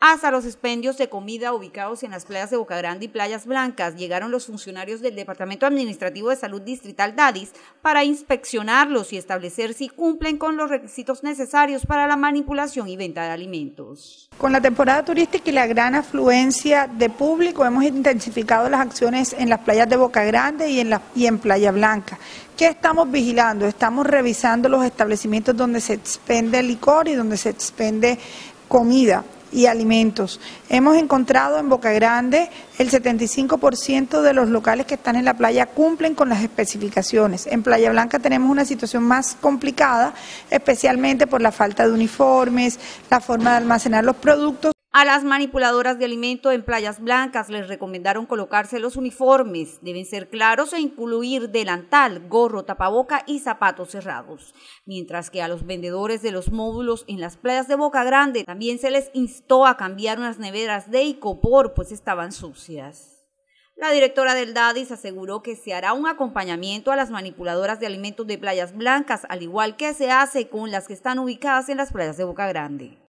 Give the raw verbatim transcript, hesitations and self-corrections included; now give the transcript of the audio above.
Hasta los expendios de comida ubicados en las playas de Boca Grande y Playas Blancas llegaron los funcionarios del Departamento Administrativo de Salud Distrital DADIS para inspeccionarlos y establecer si cumplen con los requisitos necesarios para la manipulación y venta de alimentos. Con la temporada turística y la gran afluencia de público hemos intensificado las acciones en las playas de Boca Grande y en, la, y en Playa Blanca. ¿Qué estamos vigilando? Estamos revisando los establecimientos donde se expende licor y donde se expende comida y alimentos. Hemos encontrado en Boca Grande el setenta y cinco por ciento de los locales que están en la playa cumplen con las especificaciones. En Playa Blanca tenemos una situación más complicada, especialmente por la falta de uniformes, la forma de almacenar los productos. A las manipuladoras de alimento en Playas Blancas les recomendaron colocarse los uniformes, deben ser claros e incluir delantal, gorro, tapaboca y zapatos cerrados. Mientras que a los vendedores de los módulos en las playas de Boca Grande también se les instó a cambiar unas neveras de icopor, pues estaban sucias. La directora del DADIS aseguró que se hará un acompañamiento a las manipuladoras de alimentos de Playas Blancas, al igual que se hace con las que están ubicadas en las playas de Boca Grande.